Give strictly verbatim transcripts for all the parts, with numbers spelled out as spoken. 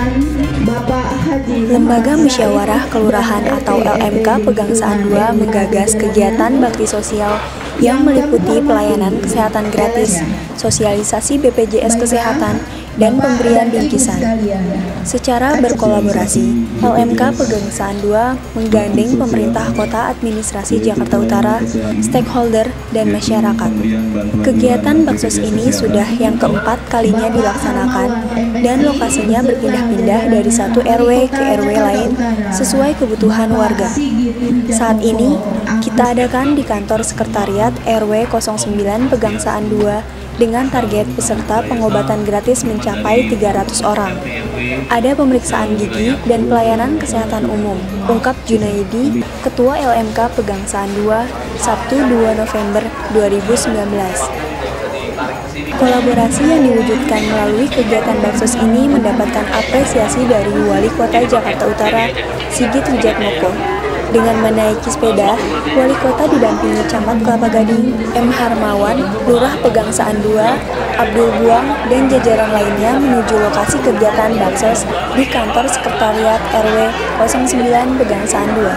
Kemudian Bapak Haji Lembaga Musyawarah Kelurahan atau L M K Pegangsaan dua menggagas kegiatan bakti sosial yang meliputi pelayanan kesehatan gratis, sosialisasi B P J S Kesehatan, dan pemberian bingkisan. Secara berkolaborasi, L M K Pegangsaan dua menggandeng pemerintah kota administrasi Jakarta Utara, stakeholder, dan masyarakat. Kegiatan baksos ini sudah yang keempat kalinya dilaksanakan dan lokasinya berpindah-pindah dari satu R W ke R W lain sesuai kebutuhan warga. Saat ini, kita adakan di kantor sekretariat R W nol sembilan Pegangsaan dua dengan target peserta pengobatan gratis mencapai tiga ratus orang. Ada pemeriksaan gigi dan pelayanan kesehatan umum, ungkap Junaidi, Ketua L M K Pegangsaan dua, Sabtu dua November dua ribu sembilan belas. Kolaborasi yang diwujudkan melalui kegiatan baksos ini mendapatkan apresiasi dari Wali Kota Jakarta Utara, Sigit Wijatmoko. Dengan menaiki sepeda, Wali Kota didampingi Camat Kelapa Gading, M. Harmawan, Lurah Pegangsaan dua, Abdul Buang, dan jajaran lainnya menuju lokasi kegiatan baksos di kantor sekretariat R W nol sembilan Pegangsaan dua.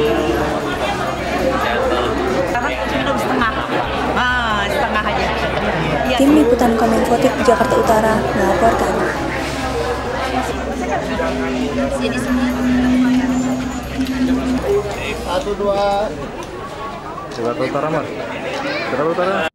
Tim Liputan Kominfotik Jakarta Utara melaporkan. Satu dua. Jakarta Utara, Mas. Jakarta Utara.